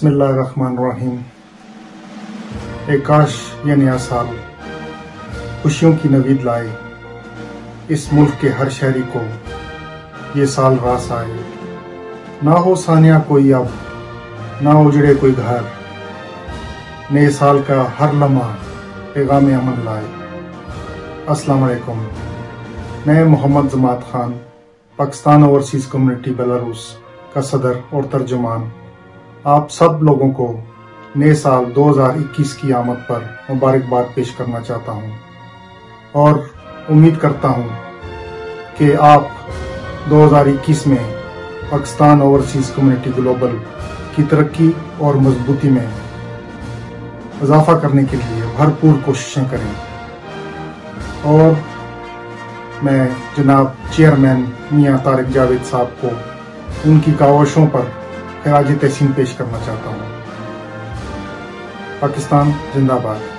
बिस्मिल्लाहिर्रहमानिर्रहीम। एक काश ये नया साल खुशियों की नवीद लाए, इस मुल्क के हर शहरी को ये साल रास आए। ना हो सानिया कोई अब, ना उजड़े कोई घर, नए साल का हर लम्हा पैगाम अमन लाए। अस्सलाम वालेकुम। मैं Mohammad Jamat Khan, Pakistan overseas community Belarus का सदर और तर्जुमान, आप सब लोगों को नए साल 2021 की आमद पर मुबारकबाद पेश करना चाहता हूं और उम्मीद करता हूं कि आप 2021 में पाकिस्तान ओवरसीज़ कम्युनिटी ग्लोबल की तरक्की और मजबूती में इजाफा करने के लिए भरपूर कोशिशें करें। और मैं जनाब चेयरमैन मियां तारिक जावेद साहब को उनकी काविशों पर खराज तहसीन पेश करना चाहता हूँ। पाकिस्तान जिंदाबाद।